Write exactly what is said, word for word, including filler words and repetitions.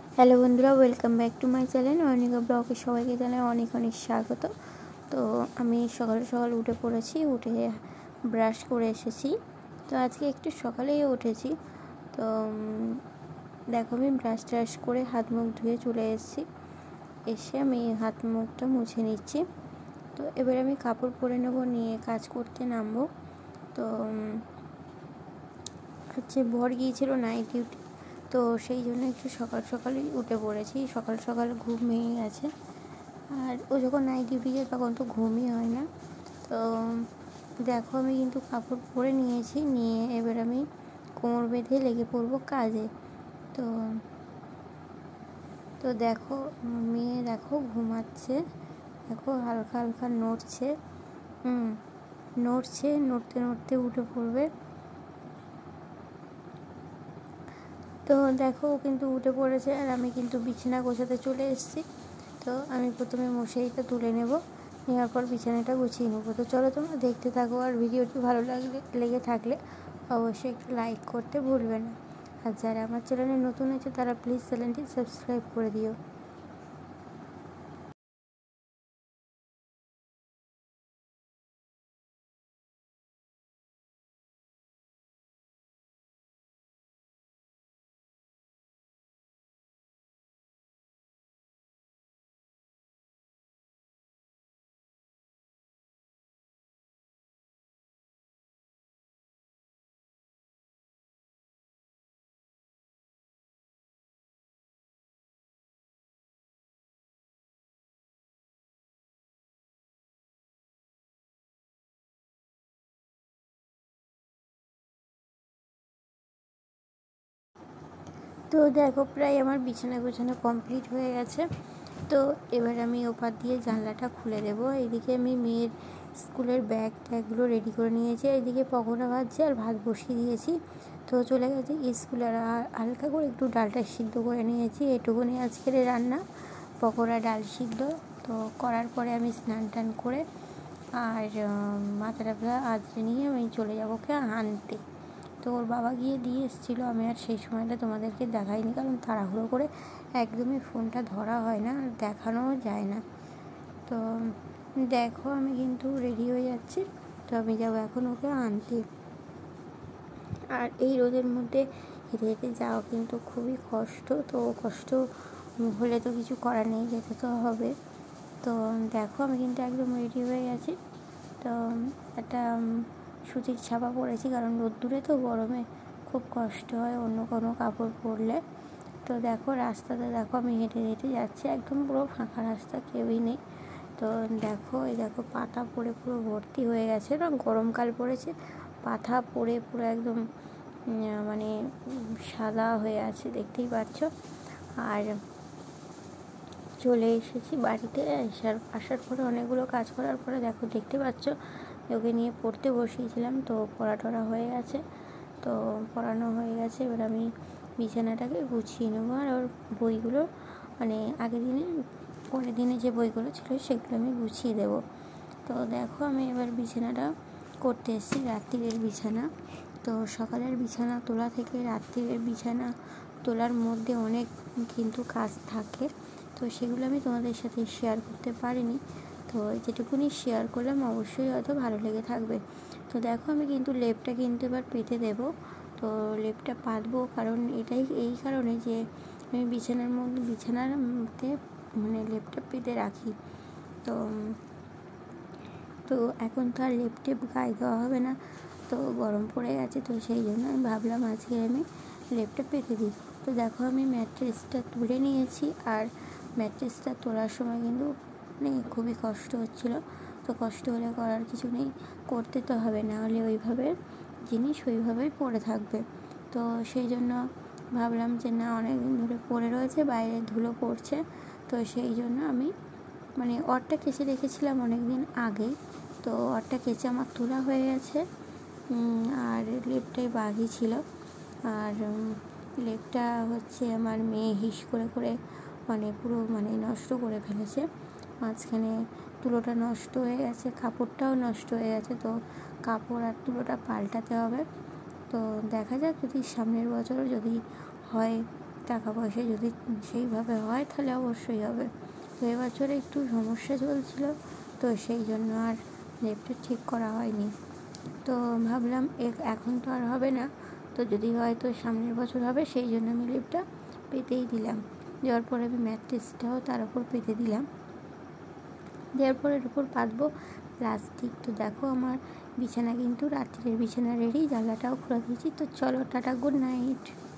Hello বন্ধুরা, welcome back to my channel Arnika ব্লগে সবাইকে জানাই অনেক অনেক স্বাগত। তো আমি সকাল সকাল উঠে পড়েছি, উঠে ব্রাশ করে এসেছি। তো আজকে একটু সকালেই উঠেছি। তো দেখো আমি ব্রাশ ট্রাশ করে হাত মুখ ধুয়ে চলে এসেছি। এসে আমি হাত মুখটা মুছে নিচ্ছি। তো এবার আমি কাপড় পরে নেব, নিয়ে কাজ করতে নামবো। তো হচ্ছে ভোর গিয়েছিল নাইট ডিউটি, তো সেই জন্য একটু সকাল সকালই উঠে পড়েছি। সকাল সকাল ঘুম ভেঙে গেছে, আর ও যখন নাইট ডিউটি যায় তখন তো ঘুমই হয় না। তো দেখো আমি কিন্তু কাপড় পরে নিয়েছি, নিয়ে এবার আমি কোমর বেঁধে লেগে পড়বো কাজে। তো তো দেখো মেয়ে দেখো ঘুমাচ্ছে, দেখো হালকা হালকা নড়ছে, হুম নড়ছে নড়তে নড়তে উঠে পড়বে। তো দেখো কিন্তু উঠে পড়েছে, আর আমি কিন্তু বিছানা গোছাতে চলে এসেছি। তো আমি প্রথমে মশারিটা তুলে নেব, নেওয়ার পর বিছানাটা গুছিয়ে নেবো। তো চলো তোমরা দেখতে থাকো, আর ভিডিওটি ভালো লাগলে লেগে থাকলে অবশ্যই একটু লাইক করতে ভুলবে না। আর যারা আমার চ্যানেলে নতুন আছে তারা প্লিজ চ্যানেলটি সাবস্ক্রাইব করে দিও। তো দেখো প্রায় আমার বিছানা গোছানো কমপ্লিট হয়ে গেছে। তো এবার আমি ওপার দিয়ে জানলাটা খুলে দেবো। এইদিকে আমি মেয়ের স্কুলের ব্যাগ ট্যাগগুলো রেডি করে নিয়েছি, এইদিকে পকোড়া ভাজছি আর ভাত বসিয়ে দিয়েছি। তো চলে গেছে স্কুলে, আর হালকা করে একটু ডালটা সিদ্ধ করে নিয়েছি। এটুকুনি আজকের রান্না, পকোড়া ডাল সিদ্ধ। তো করার পরে আমি স্নান টান করে আর মাথা টাথা আঁচড়ে নিয়ে আমি চলে যাবো ওকে আনতে। তো ওর বাবা গিয়ে দিয়ে এসেছিলো, আমি আর সেই সময়টা তোমাদেরকে দেখাইনি, কারণ তাড়াহুড়ো করে একদমই ফোনটা ধরা হয় না আর দেখানোও যায় না। তো দেখো আমি কিন্তু রেডি হয়ে যাচ্ছি, তো আমি যাবো এখন ওকে আনতে। আর এই রোদের মধ্যে হেঁটে হেঁটে যাওয়া কিন্তু খুবই কষ্ট, তো কষ্ট হলে তো কিছু করার নেই, যেতে তো হবে। তো দেখো আমি কিন্তু একদম রেডি হয়ে গেছি। তো একটা সুতির ছাপা পরেছি, কারণ রোদ্দুরে তো গরমে খুব কষ্ট হয় অন্য কোনো কাপড় পরলে। তো দেখো রাস্তাতে দেখো আমি হেঁটে হেঁটে যাচ্ছি, একদম পুরো ফাঁকা রাস্তা, কেউই নেই। তো দেখো এই দেখো পাতা পড়ে পুরো ভর্তি হয়ে গেছে, না গরমকাল পড়েছে, পাতা পড়ে পুরো একদম মানে সাদা হয়ে আছে, দেখতেই পাচ্ছ। আর চলে এসেছি বাড়িতে। আসার আসার পরে অনেকগুলো কাজ করার পরে দেখো দেখতে পাচ্ছ ওকে নিয়ে পড়তে বসিয়েছিলাম, তো পড়া টড়া হয়ে গেছে, তো পড়ানো হয়ে গেছে। এবার আমি বিছানাটাকে গুছিয়ে নেবো, আর ওর বইগুলো মানে আগের দিনে পরের দিনে যে বইগুলো ছিল সেগুলো আমি গুছিয়ে দেবো। তো দেখো আমি এবার বিছানাটা করতে এসেছি, রাত্রিরের বিছানা। তো সকালের বিছানা তোলা থেকে রাত্রিরের বিছানা তোলার মধ্যে অনেক কিন্তু কাজ থাকে, তো সেগুলো আমি তোমাদের সাথে শেয়ার করতে পারিনি। তো যেটুকুনি শেয়ার করলাম অবশ্যই হয়তো ভালো লেগে থাকবে। তো দেখো আমি কিন্তু লেপটা কিন্তু এবার পেতে দেবো। তো লেপটা পাতবো কারণ এটাই এই কারণে যে আমি বিছানার মধ্যে বিছানার মধ্যে মানে লেপটা পেতে রাখি। তো তো এখন তো আর লেপ টেপ গায়ে দেওয়া হবে না, তো গরম পড়ে গেছে, তো সেই জন্য আমি ভাবলাম আজকে আমি লেপটা পেতে দিই। তো দেখো আমি ম্যাট্রেসটা তুলে নিয়েছি, আর ম্যাট্রেসটা তোলার সময় কিন্তু মানে খুবই কষ্ট হচ্ছিলো। তো কষ্ট হলে করার কিছু নেই, করতে তো হবে, না হলে ওইভাবে জিনিস ওইভাবেই পড়ে থাকবে। তো সেই জন্য ভাবলাম যে না, অনেক দিন ধরে পড়ে রয়েছে, বাইরে ধুলো পড়ছে, তো সেই জন্য আমি মানে অরটা কেচে রেখেছিলাম অনেক দিন আগেই। তো অরটা কেচে আমার তোলা হয়ে গেছে, আর লেপটাই বাকি ছিল। আর লেপটা হচ্ছে আমার মেয়ে হিস করে করে মানে পুরো মানে নষ্ট করে ফেলেছে, মাঝখানে তুলোটা নষ্ট হয়ে গেছে, কাপড়টাও নষ্ট হয়ে গেছে। তো কাপড় আর তুলোটা পাল্টাতে হবে। তো দেখা যাক, যদি সামনের বছর যদি হয় টাকা পয়সা যদি সেইভাবে হয় তাহলে অবশ্যই হবে। তো এবছরে একটু সমস্যা চলছিল, তো সেই জন্য আর লিফটটা ঠিক করা হয়নি। তো ভাবলাম এখন তো আর হবে না, তো যদি হয় তো সামনের বছর হবে, সেই জন্য আমি লিফটটা পেতেই দিলাম। দেওয়ার পরে আমি ম্যাট্রেসটাও তার উপর পেতে দিলাম। দেওয়ার পর এর উপর পাতবো প্লাস্টিক। তো দেখো আমার বিছানা কিন্তু রাত্রের বিছানা রেডি, জানলাটাও খুলে দিয়েছি। তো চলো, টাটা, গুড নাইট।